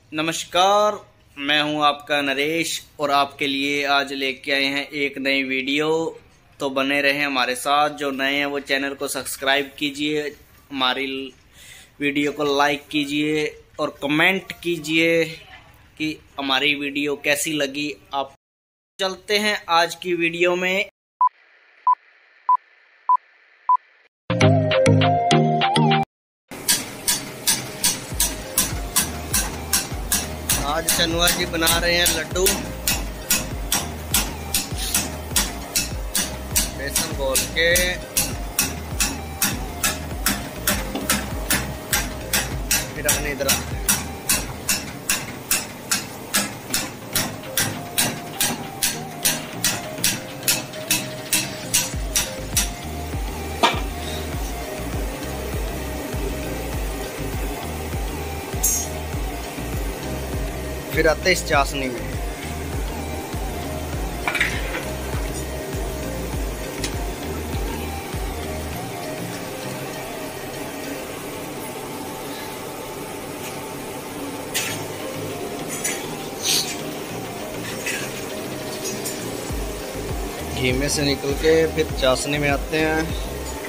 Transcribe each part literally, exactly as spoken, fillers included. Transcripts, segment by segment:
नमस्कार, मैं हूं आपका नरेश और आपके लिए आज लेके आए हैं एक नई वीडियो। तो बने रहें हमारे साथ। जो नए हैं वो चैनल को सब्सक्राइब कीजिए, हमारी वीडियो को लाइक कीजिए और कमेंट कीजिए कि हमारी वीडियो कैसी लगी। आप चलते हैं आज की वीडियो में। आज चनुआ जी बना रहे हैं लड्डू बेसन घोल के। फिर अपने इधर फिर आते इस चाशनी में। घी में से निकल के फिर चाशनी में आते हैं।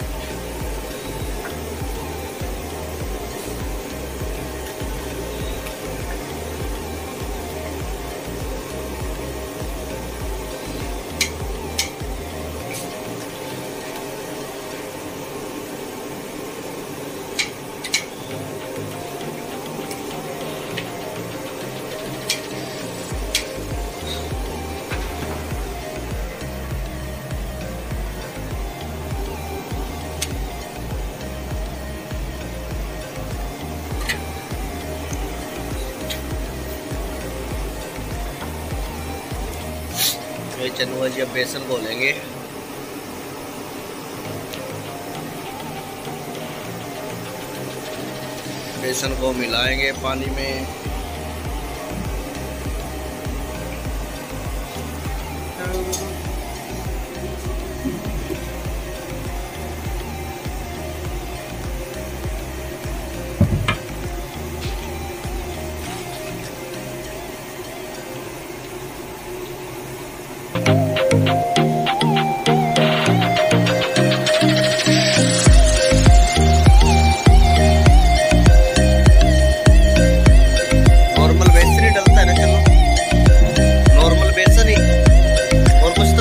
ये चनुआ जी अब बेसन घोलेंगे। बेसन को मिलाएंगे पानी में। नॉर्मल बेसन ही डलता है ना, चलो नॉर्मल बेसन ही और कुछ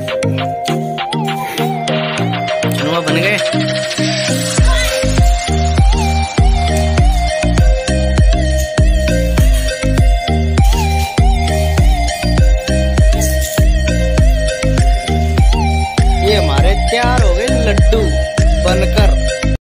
चनुआ बन गए। ये हमारे तैयार हो गए लड्डू बनकर।